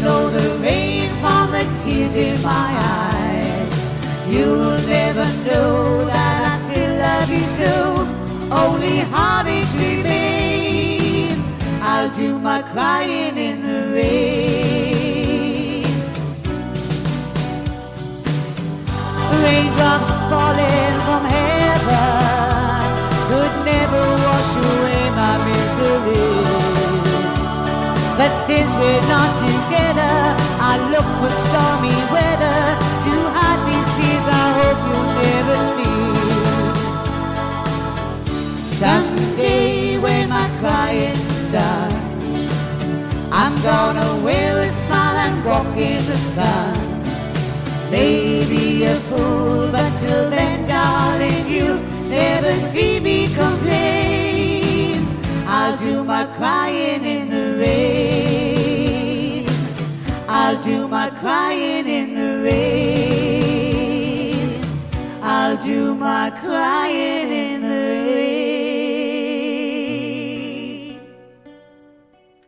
slow the rain from the tears in my eyes. You'll never know that I still love you so. Only heartaches remain. I'll do my crying in the rain. Raindrops falling from heaven could never wash away my misery. But since we're not together, I look for stormy weather to hide these tears I hope you'll never see. Someday when my crying's done, I'm gonna wear a smile and walk in the sun. Maybe a fool, but till then, darling, you'll never see me complain. I'll do my crying in the rain. I'll do my crying in the rain. I'll do my crying in the rain.